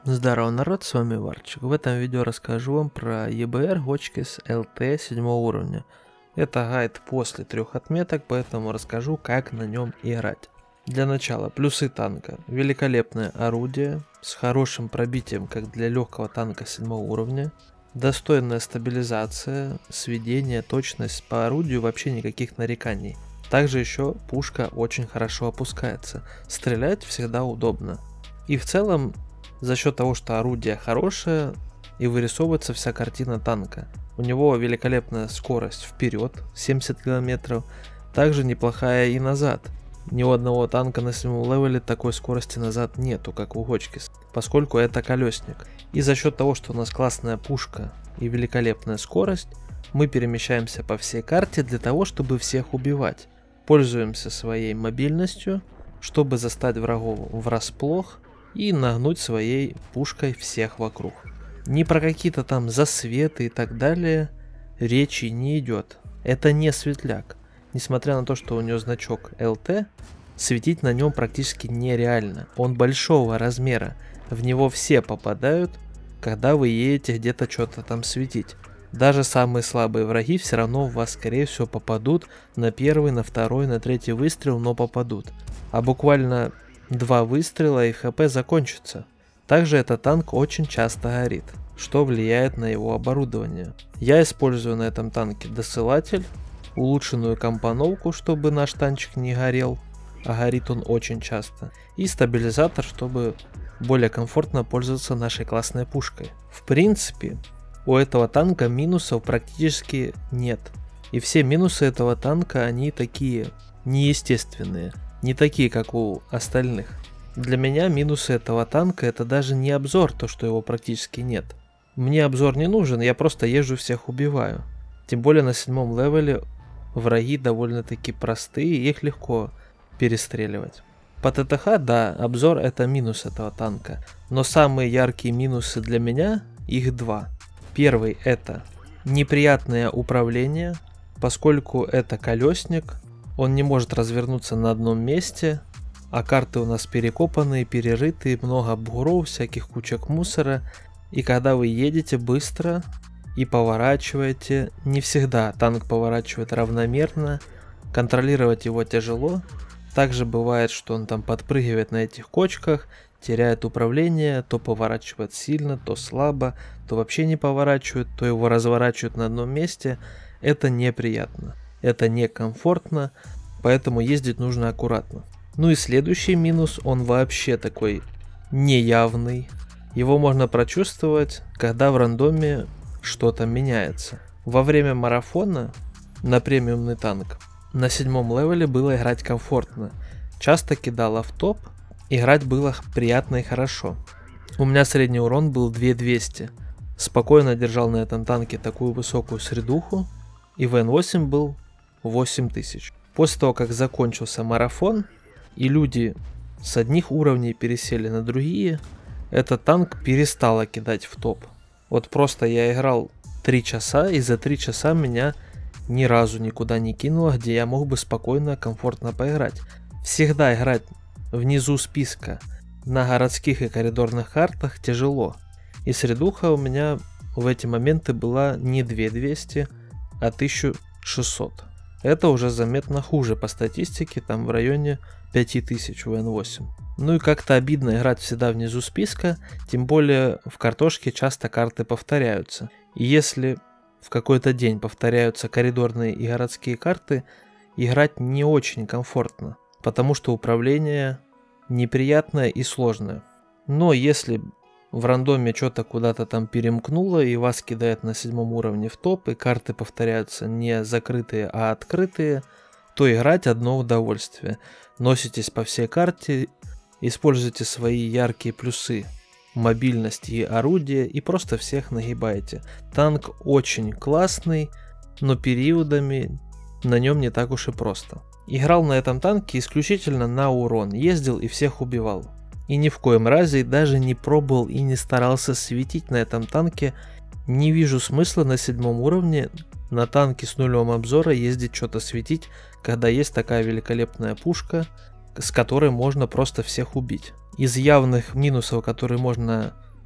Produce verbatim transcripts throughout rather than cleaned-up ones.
Здорово, народ, с вами Варчик. В этом видео расскажу вам про и бэ эр Hotchkiss эл тэ седьмого уровня. Это гайд после трех отметок, поэтому расскажу, как на нем играть. Для начала, плюсы танка. Великолепное орудие, с хорошим пробитием, как для легкого танка седьмого уровня. Достойная стабилизация, сведение, точность по орудию, вообще никаких нареканий. Также еще пушка очень хорошо опускается. Стрелять всегда удобно. И в целом, за счет того, что орудие хорошее, и вырисовывается вся картина танка. У него великолепная скорость вперед, семьдесят километров, также неплохая и назад. Ни у одного танка на седьмом левеле такой скорости назад нету, как у Hotchkiss, поскольку это колесник. И за счет того, что у нас классная пушка и великолепная скорость, мы перемещаемся по всей карте для того, чтобы всех убивать. Пользуемся своей мобильностью, чтобы застать врагов врасплох и нагнуть своей пушкой всех вокруг. Ни про какие-то там засветы и так далее речи не идет. Это не светляк. Несмотря на то, что у него значок эл тэ, светить на нем практически нереально. Он большого размера. В него все попадают, когда вы едете где-то что-то там светить. Даже самые слабые враги все равно в вас, скорее всего, попадут на первый, на второй, на третий выстрел, но попадут. А буквально два выстрела и хп закончится. Также этот танк очень часто горит, что влияет на его оборудование. Я использую на этом танке досылатель, улучшенную компоновку, чтобы наш танчик не горел, а горит он очень часто, и стабилизатор, чтобы более комфортно пользоваться нашей классной пушкой. В принципе, у этого танка минусов практически нет. И все минусы этого танка, они такие неестественные. Не такие, как у остальных. Для меня минусы этого танка — это даже не обзор, то что его практически нет. Мне обзор не нужен, я просто езжу, всех убиваю. Тем более на седьмом левеле враги довольно-таки простые, их легко перестреливать. По тэ тэ ха, да, обзор — это минус этого танка. Но самые яркие минусы для меня, их два. Первый — это неприятное управление, поскольку это колесник. Он не может развернуться на одном месте, а карты у нас перекопанные, перерытые, много бугров, всяких кучек мусора. И когда вы едете быстро и поворачиваете, не всегда танк поворачивает равномерно, контролировать его тяжело. Также бывает, что он там подпрыгивает на этих кочках, теряет управление, то поворачивает сильно, то слабо, то вообще не поворачивает, то его разворачивают на одном месте. Это неприятно. Это некомфортно, поэтому ездить нужно аккуратно. Ну и следующий минус, он вообще такой неявный. Его можно прочувствовать, когда в рандоме что-то меняется. Во время марафона на премиумный танк на седьмом левеле было играть комфортно. Часто кидало в топ, играть было приятно и хорошо. У меня средний урон был две тысячи двести. Спокойно держал на этом танке такую высокую средуху, и вэ эн восемь был восемь тысяч. После того, как закончился марафон, и люди с одних уровней пересели на другие, этот танк перестал кидать в топ. Вот просто я играл три часа, и за три часа меня ни разу никуда не кинуло, где я мог бы спокойно, комфортно поиграть. Всегда играть внизу списка на городских и коридорных картах тяжело. И средуха у меня в эти моменты была не две тысячи двести, а тысяча шестьсот. Это уже заметно хуже по статистике, там в районе пять тысяч вэ эн восемь. Ну и как-то обидно играть всегда внизу списка, тем более в картошке часто карты повторяются. И если в какой-то день повторяются коридорные и городские карты, играть не очень комфортно, потому что управление неприятное и сложное. Но если в рандоме что-то куда-то там перемкнуло и вас кидает на седьмом уровне в топ, и карты повторяются не закрытые, а открытые, то играть одно удовольствие. Носитесь по всей карте, используйте свои яркие плюсы, мобильность и орудие, и просто всех нагибаете. Танк очень классный, но периодами на нем не так уж и просто. Играл на этом танке исключительно на урон, ездил и всех убивал. И ни в коем разе даже не пробовал и не старался светить на этом танке. Не вижу смысла на седьмом уровне на танке с нулем обзора ездить что-то светить, когда есть такая великолепная пушка, с которой можно просто всех убить. Из явных минусов, которые можно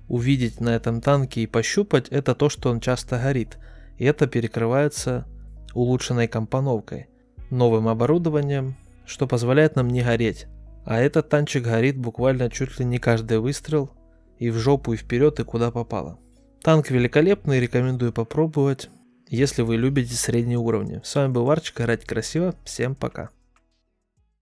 увидеть на этом танке и пощупать, это то, что он часто горит. И это перекрывается улучшенной компоновкой, новым оборудованием, что позволяет нам не гореть. А этот танчик горит буквально чуть ли не каждый выстрел, и в жопу, и вперед, и куда попало. Танк великолепный, рекомендую попробовать, если вы любите средние уровни. С вами был Варчик, играйте красиво, всем пока.